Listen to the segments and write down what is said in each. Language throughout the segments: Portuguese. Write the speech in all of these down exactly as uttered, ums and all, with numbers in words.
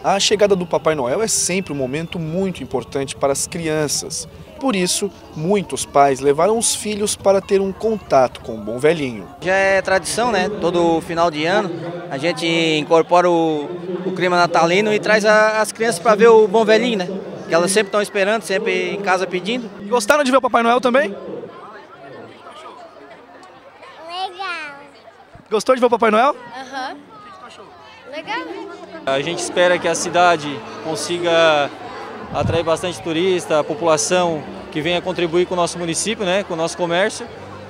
A chegada do Papai Noel é sempre um momento muito importante para as crianças. Por isso, muitos pais levaram os filhos para ter um contato com o Bom Velhinho. Já é tradição, né? Todo final de ano a gente incorpora o, o clima natalino e traz a, as crianças para ver o Bom Velhinho, né? Que elas sempre estão esperando, sempre em casa pedindo. E gostaram de ver o Papai Noel também? Legal. Gostou de ver o Papai Noel? Aham. Uhum. Legal. A gente espera que a cidade consiga atrair bastante turista, a população que venha contribuir com o nosso município, né, com o nosso comércio.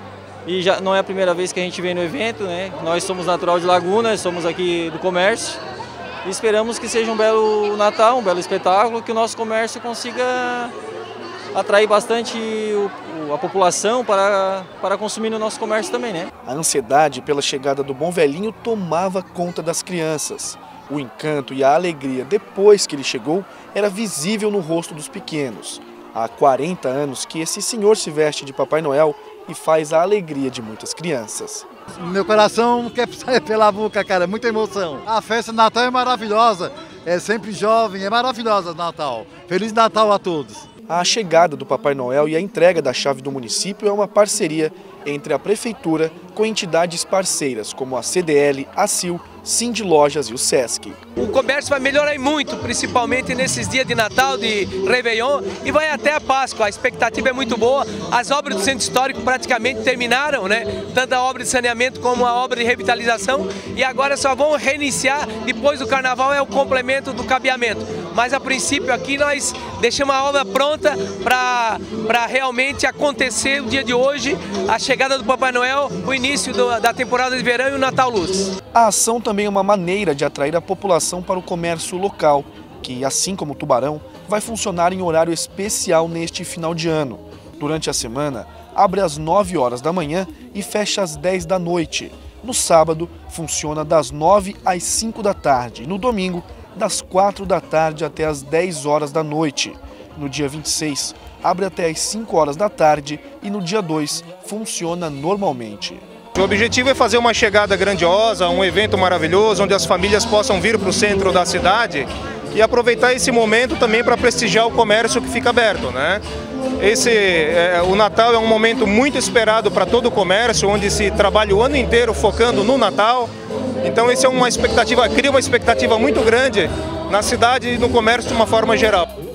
E já não é a primeira vez que a gente vem no evento, né? Nós somos natural de Laguna, somos aqui do comércio. E esperamos que seja um belo Natal, um belo espetáculo, que o nosso comércio consiga atrair bastante o, a população para, para consumir no nosso comércio também, né? A ansiedade pela chegada do Bom Velhinho tomava conta das crianças. O encanto e a alegria depois que ele chegou era visível no rosto dos pequenos. Há quarenta anos que esse senhor se veste de Papai Noel e faz a alegria de muitas crianças. Meu coração quer sair pela boca, cara, muita emoção. A festa de Natal é maravilhosa, é sempre jovem, é maravilhosa o Natal. Feliz Natal a todos. A chegada do Papai Noel e a entrega da chave do município é uma parceria entre a Prefeitura com entidades parceiras como a C D L, a Sil, Cindy Lojas e o Sesc. O comércio vai melhorar muito, principalmente nesses dias de Natal, de Réveillon, e vai até a Páscoa. A expectativa é muito boa. As obras do Centro Histórico praticamente terminaram, né? Tanto a obra de saneamento como a obra de revitalização, e agora só vão reiniciar depois do Carnaval, é o complemento do cabeamento. Mas a princípio aqui nós deixamos a obra pronta para para realmente acontecer o dia de hoje, a chegada do Papai Noel, o início do, da temporada de verão e o Natal Luz. A ação também é uma maneira de atrair a população para o comércio local, que, assim como o Tubarão, vai funcionar em horário especial neste final de ano. Durante a semana, abre às nove horas da manhã e fecha às dez da noite. No sábado, funciona das nove às cinco da tarde e no domingo, das quatro da tarde até às dez horas da noite. No dia vinte e seis, abre até às cinco horas da tarde e no dia dois, funciona normalmente. O objetivo é fazer uma chegada grandiosa, um evento maravilhoso, onde as famílias possam vir para o centro da cidade e aproveitar esse momento também para prestigiar o comércio que fica aberto, né? Esse, é, o Natal é um momento muito esperado para todo o comércio, onde se trabalha o ano inteiro focando no Natal. Então essa é uma expectativa, cria uma expectativa muito grande na cidade e no comércio de uma forma geral.